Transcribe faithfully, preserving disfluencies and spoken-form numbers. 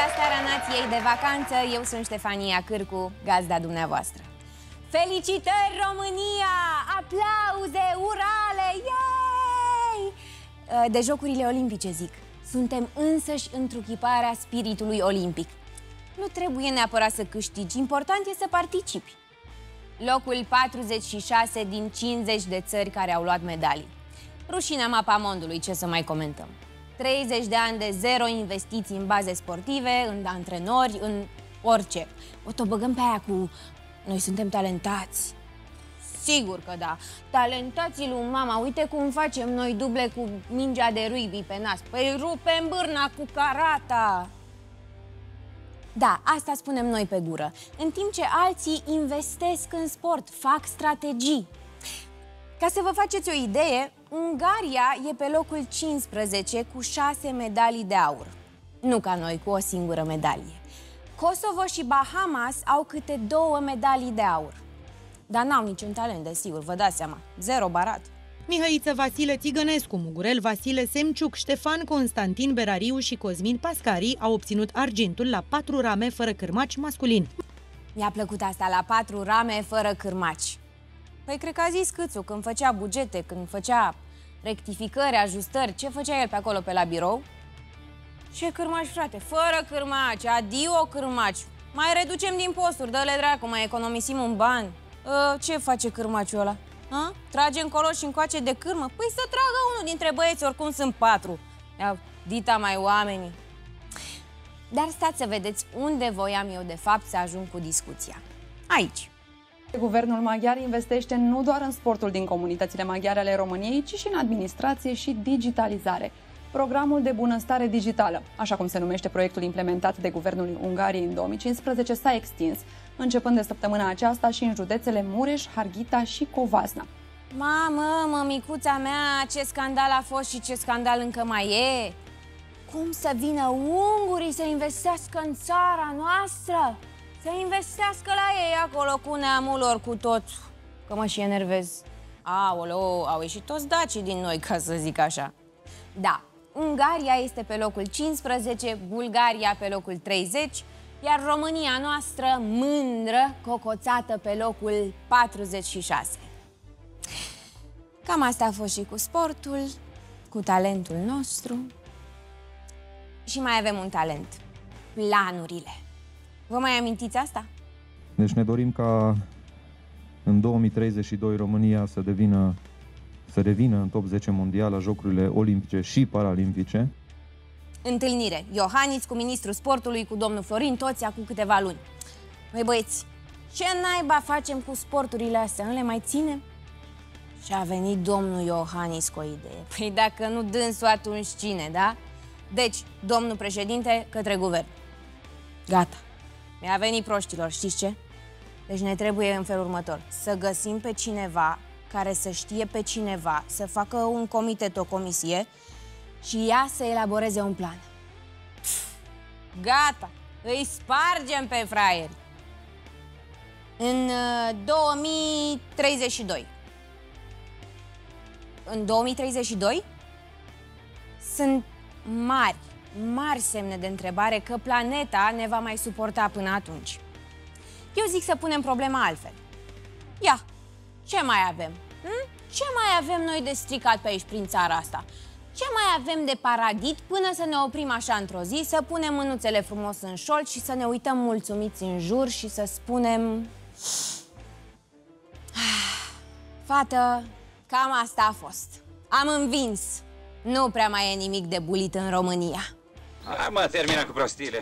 la Seara Nației de vacanță. Eu sunt Ștefania Cârcu, gazda dumneavoastră. Felicitări, România! Aplauze, urale! Yay! De Jocurile Olimpice, zic. Suntem însăși întruchiparea spiritului olimpic. Nu trebuie neapărat să câștigi, important e să participi. Locul patruzeci și șase din cincizeci de țări care au luat medalii. Rușinea mapamondului, ce să mai comentăm. treizeci de ani de zero investiții în baze sportive, în antrenori, în orice. O tot băgăm pe aia cu noi suntem talentați. Sigur că da. Talentații lui mama, uite cum facem noi duble cu mingea de rugby pe nas. Păi rupem bârna cu carata. Da, asta spunem noi pe gură. În timp ce alții investesc în sport, fac strategii. Ca să vă faceți o idee, Ungaria e pe locul cincisprezece cu șase medalii de aur. Nu ca noi, cu o singură medalie. Kosovo și Bahamas au câte două medalii de aur. Dar n-au niciun talent, desigur, vă dați seama. Zero barat. Mihăiță Vasile Tigănescu, Mugurel Vasile Semciuc, Ștefan Constantin Berariu și Cosmin Pascari au obținut argintul la patru rame fără cârmaci masculin. Mi-a plăcut asta, la patru rame fără cârmaci. Păi cred că a zis Câțu când făcea bugete, când făcea rectificări, ajustări, ce făcea el pe acolo pe la birou? Ce cârmaci, frate? Fără cârmaci, adio cârmaci. Mai reducem din posturi, dă-le dracu, mai economisim un ban. Uh, ce face cârmaciul ăla? A? Trage încolo și încoace de cârmă? Păi să tragă unul dintre băieți, oricum sunt patru. Ia, dita mai oamenii. Dar stați să vedeți unde voiam eu de fapt să ajung cu discuția. Aici. Guvernul maghiar investește nu doar în sportul din comunitățile maghiare ale României, ci și în administrație și digitalizare. Programul de bunăstare digitală, așa cum se numește proiectul implementat de Guvernul Ungariei în două mii cincisprezece, s-a extins, începând de săptămâna aceasta și în județele Mureș, Harghita și Covasna. Mamă, mămicuța mea, ce scandal a fost și ce scandal încă mai e! Cum să vină ungurii să investească în țara noastră? Să investească la ei acolo cu neamul lor, cu tot. Că mă și enervez. Aoleu, au ieșit toți dacii din noi, ca să zic așa. Da, Ungaria este pe locul cincisprezece, Bulgaria pe locul treizeci, iar România noastră, mândră, cocoțată pe locul patruzeci și șase. Cam asta a fost și cu sportul, cu talentul nostru. Și mai avem un talent, planurile. Vă mai amintiți asta? Deci ne dorim ca în două mii treizeci și doi România să devină, să revină în top zece mondial la Jocurile Olimpice și Paralimpice. Întâlnire. Iohannis cu ministrul sportului, cu domnul Florin, toți acum câteva luni. Măi băieți, ce naiba facem cu sporturile astea? Nu le mai ținem? Și a venit domnul Iohannis cu o idee. Păi dacă nu dânsul, atunci cine, da? Deci, domnul președinte către guvern. Gata. Mi-a venit proștilor, știți ce? Deci ne trebuie în felul următor. Să găsim pe cineva care să știe pe cineva, să facă un comitet, o comisie și ea să elaboreze un plan. Pff, gata! Îi spargem pe fraieri! În uh, două mii treizeci și doi. În două mii treizeci și doi sunt mari, mari semne de întrebare că planeta ne va mai suporta până atunci. Eu zic să punem problema altfel. Ia, ce mai avem? Hm? Ce mai avem noi de stricat pe aici prin țara asta? Ce mai avem de paradit până să ne oprim așa într-o zi, să punem mânuțele frumos în șold și să ne uităm mulțumiți în jur și să spunem... Fată, cam asta a fost. Am învins. Nu prea mai e nimic de bulit în România. Hai mă, termină cu prostiile.